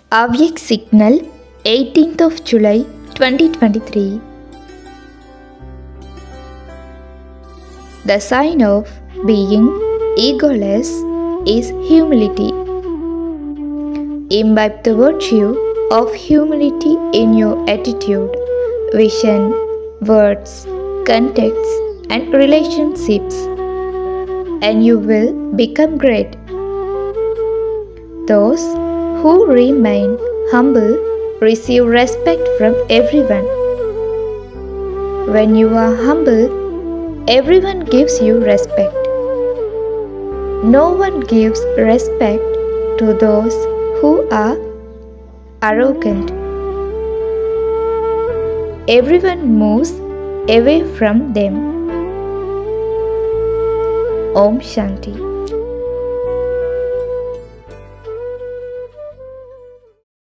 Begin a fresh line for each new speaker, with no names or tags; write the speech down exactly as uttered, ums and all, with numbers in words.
Avyak Signal, eighteenth of July twenty twenty-three. The sign of being egoless is humility. Imbibe the virtue of humility in your attitude, vision, words, contexts, and relationships, and you will become great. Those who remain humble receive respect from everyone. When you are humble, everyone gives you respect. No one gives respect to those who are arrogant. Everyone moves away from them. Om Shanti.